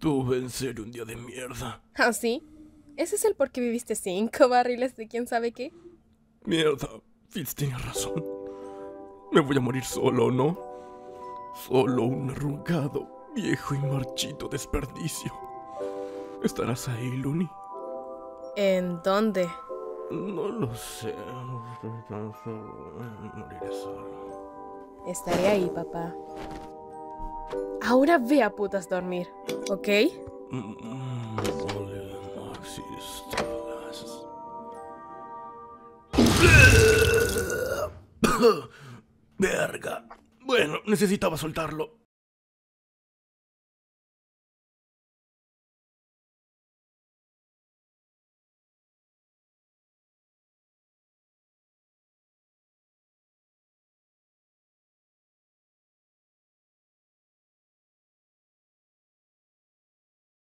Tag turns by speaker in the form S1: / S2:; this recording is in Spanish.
S1: Tuve en serio un día de mierda.
S2: ¿Ah, sí? ¿Ese es el por qué viviste 5 barriles de quién sabe qué?
S1: Mierda, Fitz tiene razón. Me voy a morir solo, ¿no? Solo un arrugado, viejo y marchito desperdicio. ¿Estarás ahí, Looney?
S2: ¿En dónde?
S1: No lo sé. Moriré solo.
S2: Estaré ahí, papá. Ahora ve a putas dormir, ¿ok?
S1: Ole, no existas. Verga. Bueno, necesitaba soltarlo.